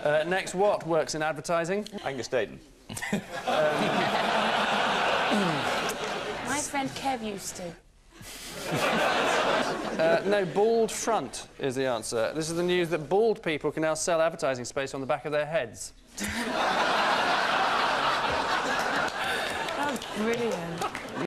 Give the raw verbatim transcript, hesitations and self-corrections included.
Uh, next, what works in advertising? Angus Dayton. My friend Kev used to. Uh, no, bald front is the answer. This is the news that bald people can now sell advertising space on the back of their heads. That's brilliant.